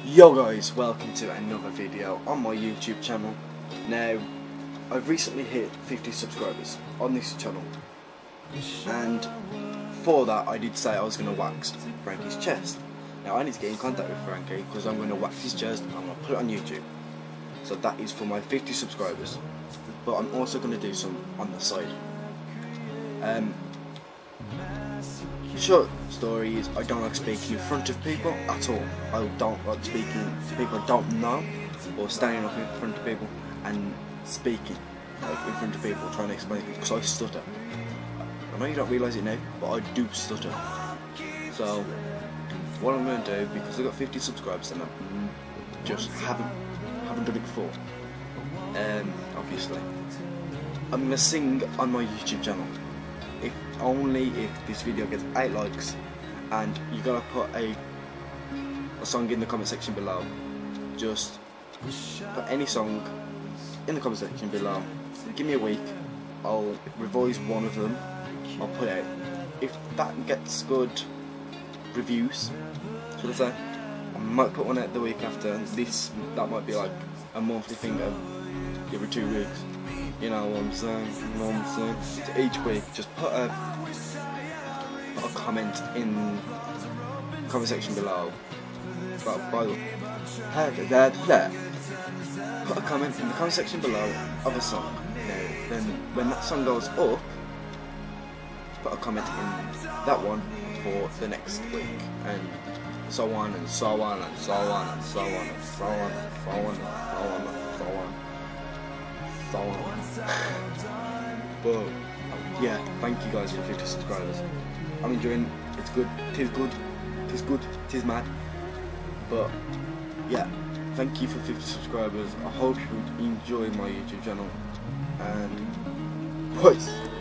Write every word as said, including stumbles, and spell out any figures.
Yo guys, welcome to another video on my YouTube channel. Now, I've recently hit fifty subscribers on this channel, and for that I did say I was going to wax Frankie's chest. Now I need to get in contact with Frankie because I'm going to wax his chest and I'm going to put it on YouTube. So that is for my fifty subscribers, but I'm also going to do some on the side. Um, Short story is, I don't like speaking in front of people at all. I don't like speaking to people I don't know, or standing up in front of people and speaking like in front of people, trying to explain it, because I stutter. I know you don't realise it now, but I do stutter. So what I'm going to do, because I've got fifty subscribers and I just haven't haven't done it before, um, obviously, I'm going to sing on my YouTube channel. If only if this video gets eight likes, and you gotta put a a song in the comment section below. Just put any song in the comment section below. Give me a week, I'll revise one of them, I'll put it out. If that gets good reviews, should I say, I might put one out the week after. This that might be like a monthly thing every two weeks. You know what I'm saying? You know what I'm saying? So each week, just put a, put a comment in the comment section below. But by the way, put a comment in the comment section below of a song. Now, then when that song goes up, put a comment in that one for the next week, and so on and so on and so on and so on and so on and so on and so on and so on. So on. But yeah, thank you guys for fifty subscribers. I'm enjoying it. It's good. Tis good. Tis good. Tis mad. But yeah, thank you for fifty subscribers. I hope you enjoy my YouTube channel. And peace.